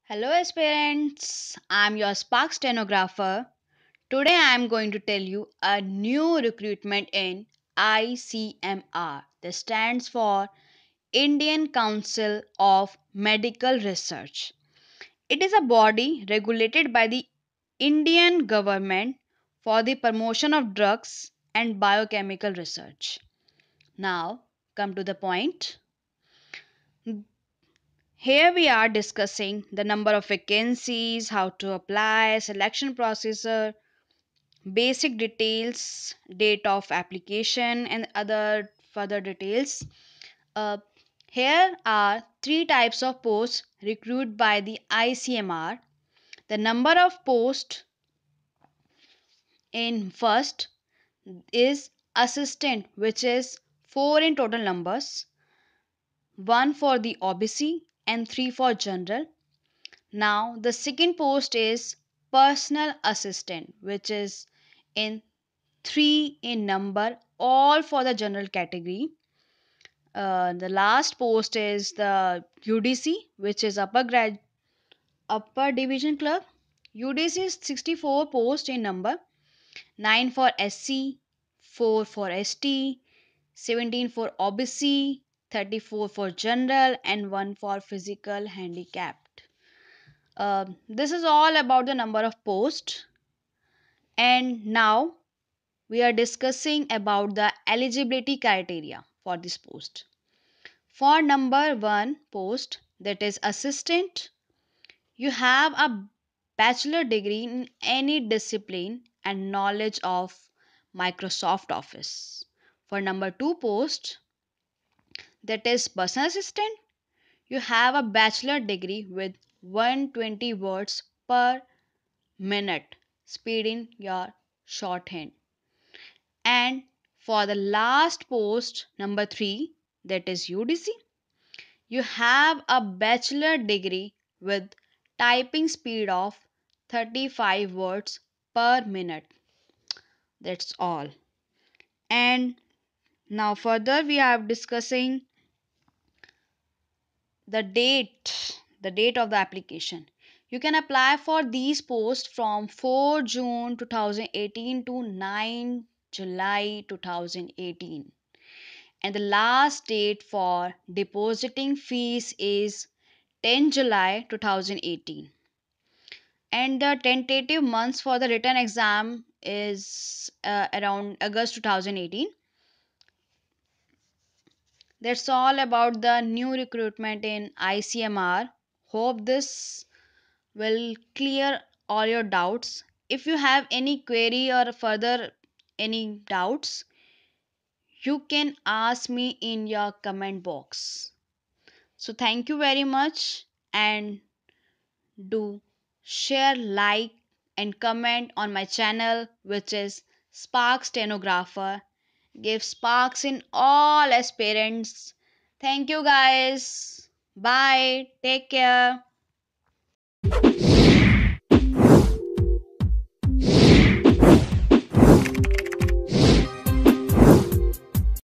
Hello, aspirants. I'm your Spark stenographer. Today, I'm going to tell you a new recruitment in ICMR. That stands for Indian Council of Medical Research. It is a body regulated by the Indian government for the promotion of drugs and biochemical research. Now, come to the point. Here we are discussing the number of vacancies, how to apply, selection procedure, basic details, date of application, and other further details. Uh, Here are three types of posts recruited by the ICMR. The number of posts in first is assistant, which is four in total numbers, one for the OBC and three for general. Now, the second post is personal assistant, which is in three in number, all for the general category. The last post is the UDC, which is upper division clerk. UDC is 64 post in number, 9 for SC, 4 for ST, 17 for OBC, 34 for general, and 1 for physical handicapped. This is all about the number of posts. And now we are discussing about the eligibility criteria for this post. For number 1 post, that is assistant, you have a bachelor degree in any discipline and knowledge of Microsoft Office. For number 2 post, that is personal assistant, you have a bachelor degree with 120 words per minute speed in your shorthand. And for the last post, number 3, that is UDC, you have a bachelor degree with typing speed of 35 words per minute. That's all. And now further we are discussing the date of the application. You can apply for these posts from 4 June 2018 to 9 July 2018, and the last date for depositing fees is 10 July 2018, and the tentative months for the written exam is around August 2018. That's all about the new recruitment in ICMR. Hope this will clear all your doubts. If you have any query or further any doubts, you can ask me in your comment box. So thank you very much, and do share, like, and comment on my channel, which is Spark Stenographer. Give sparks in all aspirants. Thank you guys. Bye. Take care.